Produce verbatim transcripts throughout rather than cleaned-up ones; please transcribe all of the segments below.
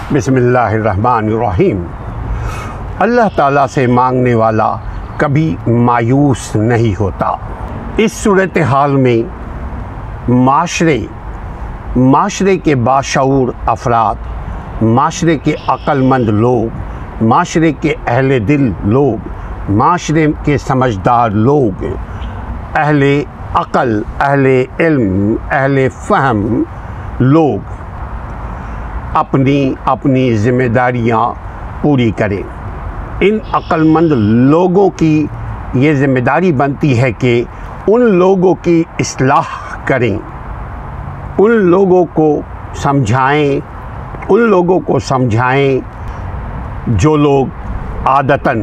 बिस्मिल्लाहिर्रहमानिर्रहीम। अल्लाह ताला से मांगने वाला कभी मायूस नहीं होता। इस सूरत हाल में माशरे माशरे के बाशऊर अफराद, माशरे के अक्लमंद लोग, माशरे के अहले दिल लोग, माशरे के समझदार लोग, अहले अक़ल, अहले इल्म, अहले फ़हम लोग अपनी अपनी ज़िम्मेदारियाँ पूरी करें। इन अक्लमंद लोगों की ये ज़िम्मेदारी बनती है कि उन लोगों की इस्लाह करें, उन लोगों को समझाएं, उन लोगों को समझाएं जो लोग आदतन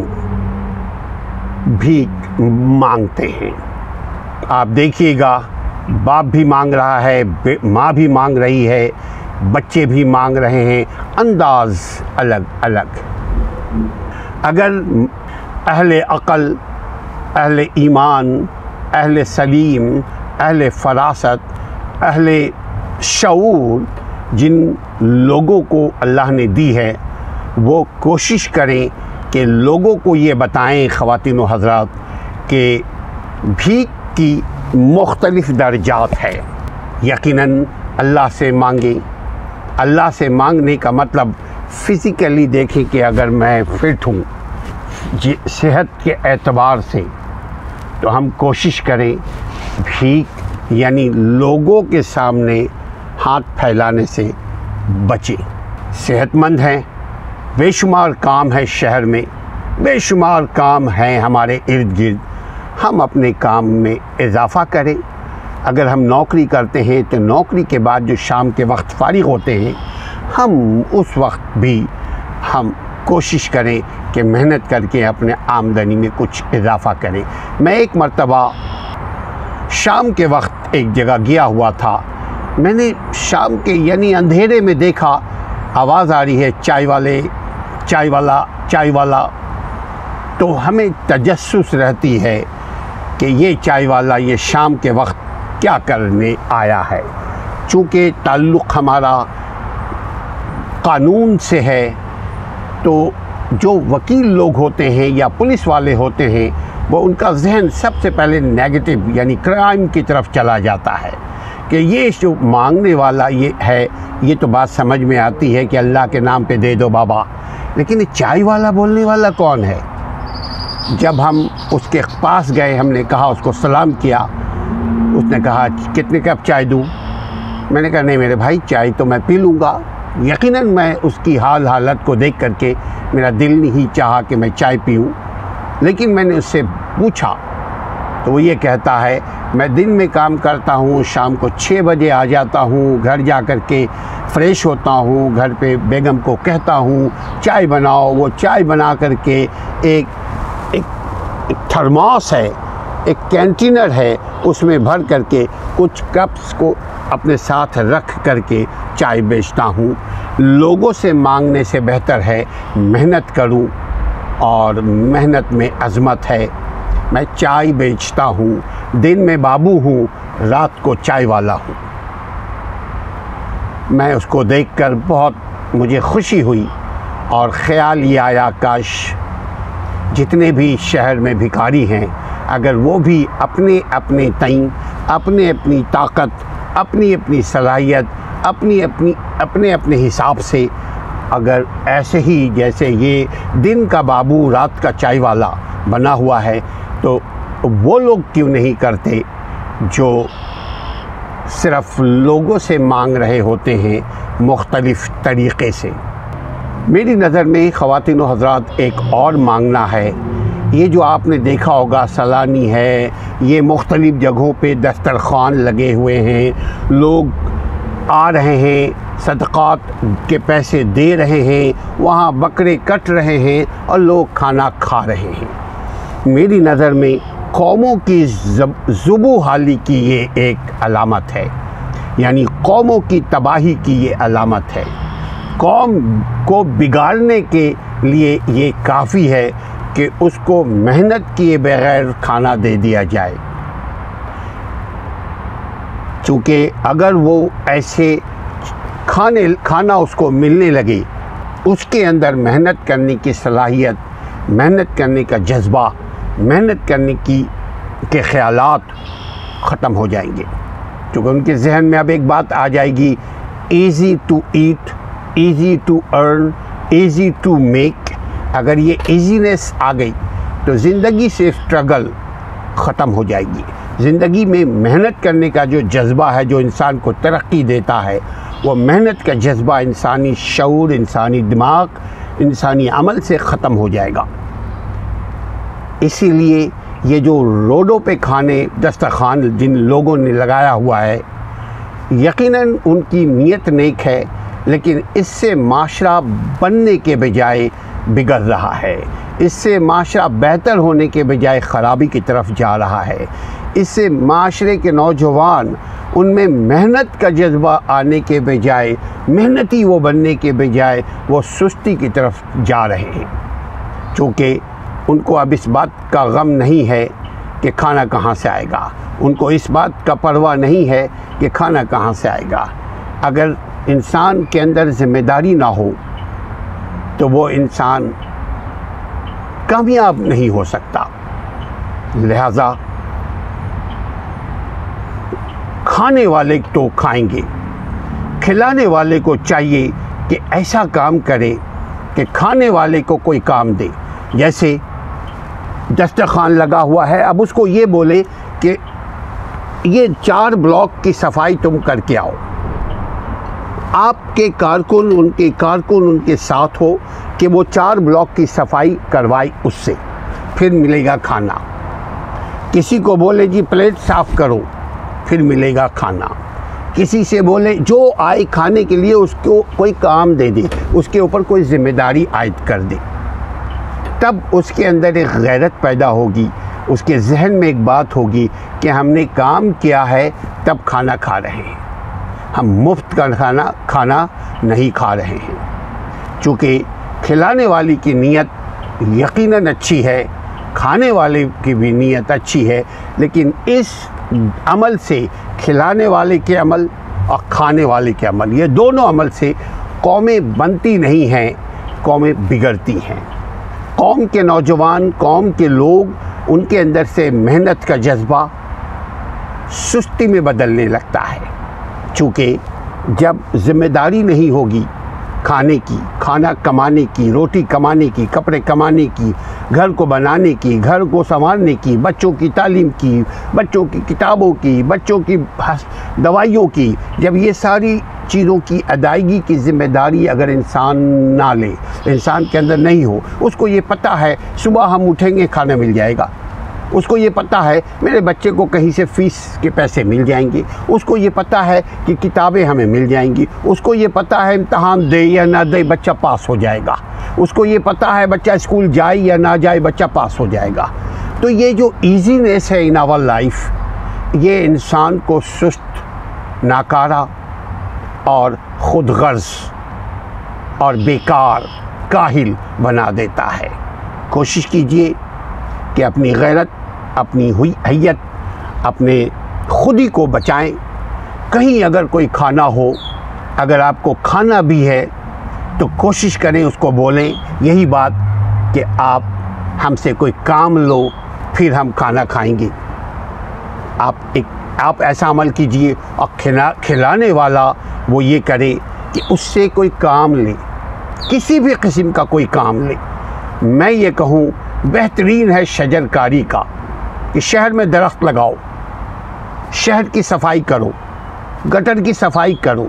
भीख मांगते हैं। आप देखिएगा, बाप भी मांग रहा है, माँ भी मांग रही है, बच्चे भी मांग रहे हैं, अंदाज़ अलग अलग। अगर अहले अक़ल, अहले ईमान, अहले सलीम, अहले फ़रासत, अहले शऊर जिन लोगों को अल्लाह ने दी है, वो कोशिश करें कि लोगों को ये बताएं, ख़वातीन व हज़रात, कि भीख की मुख्तलिफ़ दर्जात है। यकीनन अल्लाह से मांगें। अल्लाह से मांगने का मतलब फ़िज़िकली देखें कि अगर मैं फ़िट हूँ सेहत के एतबार से, तो हम कोशिश करें भीख यानी लोगों के सामने हाथ फैलाने से बचें। सेहतमंद हैं, बेशुमार काम है शहर में, बेशुमार काम हैं हमारे इर्द गिर्द, हम अपने काम में इजाफ़ा करें। अगर हम नौकरी करते हैं तो नौकरी के बाद जो शाम के वक्त फ़ारिग होते हैं, हम उस वक्त भी हम कोशिश करें कि मेहनत करके अपने आमदनी में कुछ इजाफ़ा करें। मैं एक मर्तबा शाम के वक्त एक जगह गया हुआ था। मैंने शाम के यानी अंधेरे में देखा, आवाज़ आ रही है चाय वाले, चाय वाला, चाय वाला। तो हमें तजस्सुस रहती है कि ये चाय वाला ये शाम के वक्त क्या करने आया है। चूँकि ताल्लुक़ हमारा कानून से है, तो जो वकील लोग होते हैं या पुलिस वाले होते हैं, वो उनका जहन सबसे पहले नेगेटिव यानी क्राइम की तरफ चला जाता है कि ये जो मांगने वाला ये है, ये तो बात समझ में आती है कि अल्लाह के नाम पे दे दो बाबा, लेकिन ये चाय वाला बोलने वाला कौन है। जब हम उसके पास गए, हमने कहा, उसको सलाम किया, उसने कहा कितने कप चाय दूँ। मैंने कहा नहीं मेरे भाई, चाय तो मैं पी लूँगा। यकीनन मैं उसकी हाल हालत को देख करके मेरा दिल नहीं चाहा कि मैं चाय पीऊँ, लेकिन मैंने उससे पूछा तो वो ये कहता है मैं दिन में काम करता हूँ, शाम को छः बजे आ जाता हूँ, घर जा कर के फ़्रेश होता हूँ, घर पे बेगम को कहता हूँ चाय बनाओ, वो चाय बना कर के एक एक, एक थर्मोस है, एक कैंटीनर है, उसमें भर करके कुछ कप्स को अपने साथ रख करके चाय बेचता हूँ। लोगों से मांगने से बेहतर है मेहनत करूँ, और मेहनत में अज़मत है। मैं चाय बेचता हूँ, दिन में बाबू हूँ, रात को चाय वाला हूँ। मैं उसको देखकर बहुत मुझे खुशी हुई और ख़्याल ये आया, काश जितने भी शहर में भिखारी हैं, अगर वो भी अपने अपने तईं, अपने अपनी ताकत, अपनी अपनी सलाहियत, अपनी अपनी अपने अपने हिसाब से अगर ऐसे ही जैसे ये दिन का बाबू रात का चाय वाला बना हुआ है, तो वो लोग क्यों नहीं करते जो सिर्फ़ लोगों से मांग रहे होते हैं मुख्तलिफ़ तरीक़े से। मेरी नज़र में ख़वातीन व हज़रात एक और मांगना है। ये जो आपने देखा होगा सलानी है, ये मुख्तलिफ़ जगहों पे दस्तरख़्वान लगे हुए हैं, लोग आ रहे हैं, सदक़ात के पैसे दे रहे हैं, वहाँ बकरे कट रहे हैं और लोग खाना खा रहे हैं। मेरी नज़र में कौमों की ज़ुबू हाली की ये एक अलामत है, यानी कौमों की तबाही की ये अलामत है। कौम को बिगाड़ने के लिए ये काफ़ी है कि उसको मेहनत किए बगैर खाना दे दिया जाए। चूँकि अगर वो ऐसे खाने खाना उसको मिलने लगे उसके अंदर मेहनत करने की सलाहियत, मेहनत करने का जज्बा, मेहनत करने की के ख़यालात ख़त्म हो जाएंगे। क्योंकि उनके जहन में अब एक बात आ जाएगी, easy to eat, easy to earn, easy to make. अगर ये ईजीनेस आ गई तो ज़िंदगी से स्ट्रगल ख़त्म हो जाएगी। ज़िंदगी में मेहनत करने का जो जज्बा है, जो इंसान को तरक्की देता है, वो मेहनत का जज्बा इंसानी शऊर, इंसानी दिमाग, इंसानी अमल से ख़त्म हो जाएगा। इसीलिए ये जो रोडों पे खाने दस्तरखान जिन लोगों ने लगाया हुआ है, यकीनन उनकी नीयत नेक है, लेकिन इससे माशरा बनने के बजाय बिगड़ रहा है। इससे माशरा बेहतर होने के बजाय ख़राबी की तरफ जा रहा है। इससे माशरे के नौजवान, उनमें मेहनत का जज्बा आने के बजाय, मेहनती वो बनने के बजाय वो सुस्ती की तरफ जा रहे हैं। चूँकि उनको अब इस बात का गम नहीं है कि खाना कहाँ से आएगा, उनको इस बात का परवाह नहीं है कि खाना कहाँ से आएगा। अगर इंसान के अंदर ज़िम्मेदारी ना हो तो वो इंसान कामयाब नहीं हो सकता। लिहाजा खाने वाले तो खाएंगे, खिलाने वाले को चाहिए कि ऐसा काम करे कि खाने वाले को कोई काम दे। जैसे दस्तरखान लगा हुआ है, अब उसको ये बोले कि ये चार ब्लॉक की सफाई तुम करके आओ। आपके कारकुन उनके कारकुन उनके साथ हो कि वो चार ब्लॉक की सफाई करवाई, उससे फिर मिलेगा खाना। किसी को बोले जी प्लेट साफ़ करो, फिर मिलेगा खाना। किसी से बोले जो आए खाने के लिए उसको कोई काम दे दे, उसके ऊपर कोई ज़िम्मेदारी आयद कर दे, तब उसके अंदर एक गैरत पैदा होगी। उसके जहन में एक बात होगी कि हमने काम किया है तब खाना खा रहे हैं, हम मुफ्त का खाना खाना नहीं खा रहे हैं। चूँकि खिलाने वाली की नीयत यकीनन अच्छी है, खाने वाले की भी नीयत अच्छी है, लेकिन इस अमल से, खिलाने वाले के अमल और खाने वाले के अमल, ये दोनों अमल से कौमें बनती नहीं हैं, कौमें बिगड़ती हैं। कौम के नौजवान, कौम के लोग, उनके अंदर से मेहनत का जज्बा सुस्ती में बदलने लगता है। चूँकि जब ज़िम्मेदारी नहीं होगी खाने की, खाना कमाने की, रोटी कमाने की, कपड़े कमाने की, घर को बनाने की, घर को संभालने की, बच्चों की तालीम की, बच्चों की किताबों की, बच्चों की दवाइयों की, जब ये सारी चीज़ों की अदायगी की ज़िम्मेदारी अगर इंसान ना ले, इंसान के अंदर नहीं हो, उसको ये पता है सुबह हम उठेंगे खाना मिल जाएगा, उसको ये पता है मेरे बच्चे को कहीं से फ़ीस के पैसे मिल जाएंगे, उसको ये पता है कि किताबें हमें मिल जाएंगी, उसको ये पता है इम्तहान दे या ना दे बच्चा पास हो जाएगा, उसको ये पता है बच्चा स्कूल जाए या ना जाए बच्चा पास हो जाएगा। तो ये जो ईजीनेस है इन आवर लाइफ, ये इंसान को सुस्त, नाकारा और खुदगर्ज और बेकार, काहिल बना देता है। कोशिश कीजिए कि अपनी गैरत, अपनी हुई हैयत, अपने खुदी को बचाएं। कहीं अगर कोई खाना हो, अगर आपको खाना भी है तो कोशिश करें उसको बोलें यही बात कि आप हमसे कोई काम लो फिर हम खाना खाएंगे। आप एक आप ऐसा अमल कीजिए और खिला खिलाने वाला वो ये करे कि उससे कोई काम ले, किसी भी किस्म का कोई काम ले। मैं ये कहूँ बेहतरीन है शजरकारी का कि शहर में दरख्त लगाओ, शहर की सफाई करो, गटर की सफाई करो।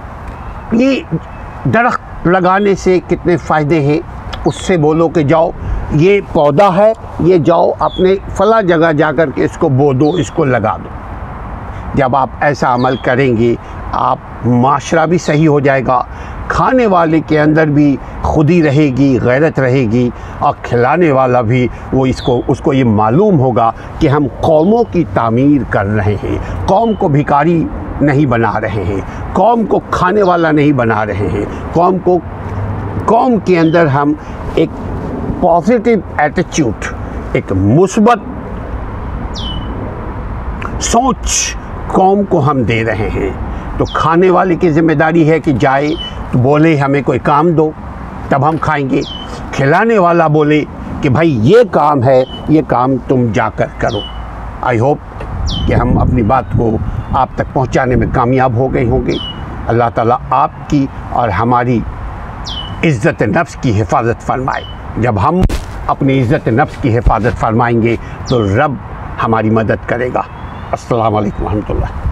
ये दरख्त लगाने से कितने फ़ायदे हैं, उससे बोलो कि जाओ ये पौधा है, ये जाओ अपने फला जगह जाकर के इसको बो दो, इसको लगा दो। जब आप ऐसा अमल करेंगे आप माशरा भी सही हो जाएगा, खाने वाले के अंदर भी खुदी रहेगी, गैरत रहेगी और खिलाने वाला भी वो इसको उसको ये मालूम होगा कि हम कौमों की तामीर कर रहे हैं, कौम को भिखारी नहीं बना रहे हैं, कौम को खाने वाला नहीं बना रहे हैं, कौम को कौम के अंदर हम एक पॉजिटिव एटीट्यूड, एक मुस्बत सोच कौम को हम दे रहे हैं। तो खाने वाले की ज़िम्मेदारी है कि जाए तो बोले हमें कोई काम दो, तब हम खाएंगे। खिलाने वाला बोले कि भाई ये काम है, ये काम तुम जाकर करो। आई होप कि हम अपनी बात को आप तक पहुंचाने में कामयाब हो गए होंगे। अल्लाह ताला आपकी और हमारी इज़्ज़त नफ्स की हिफाजत फरमाए। जब हम अपनी इज़्ज़त नफ्स की हिफाजत फरमाएंगे तो रब हमारी मदद करेगा। अस्सलाम वालेकुम रहमतुल्लाह।